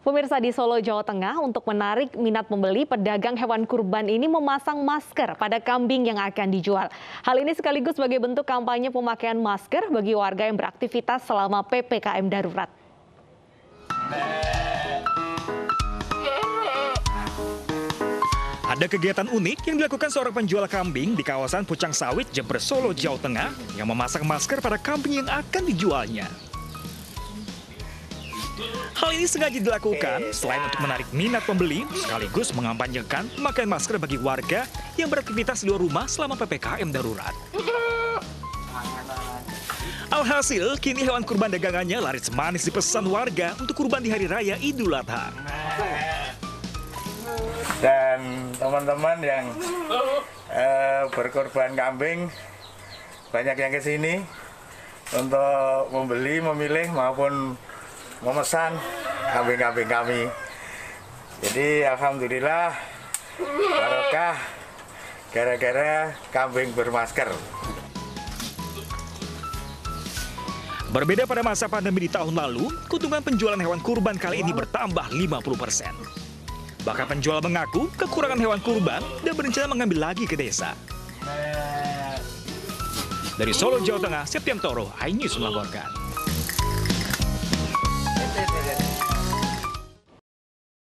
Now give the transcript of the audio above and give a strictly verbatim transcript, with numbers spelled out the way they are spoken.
Pemirsa, di Solo, Jawa Tengah, untuk menarik minat pembeli, pedagang hewan kurban ini memasang masker pada kambing yang akan dijual. Hal ini sekaligus sebagai bentuk kampanye pemakaian masker bagi warga yang beraktivitas selama P P K M darurat. Ada kegiatan unik yang dilakukan seorang penjual kambing di kawasan Pucang Sawit, Jember, Solo, Jawa Tengah, yang memasang masker pada kambing yang akan dijualnya. Hal ini sengaja dilakukan selain untuk menarik minat pembeli, sekaligus mengampanyekan pemakaian masker bagi warga yang beraktivitas di luar rumah selama P P K M darurat. Alhasil, kini hewan kurban dagangannya laris manis dipesan warga untuk kurban di Hari Raya Idul Adha. Dan teman-teman yang uh, berkorban kambing, banyak yang ke sini untuk membeli, memilih maupun memesan kambing-kambing kami. Jadi alhamdulillah barokah gara-gara kambing bermasker. Berbeda pada masa pandemi di tahun lalu, keuntungan penjualan hewan kurban kali ini bertambah lima puluh persen. Bahkan penjual mengaku kekurangan hewan kurban dan berencana mengambil lagi ke desa. Dari Solo, Jawa Tengah, Septian Toro, iNews melaporkan.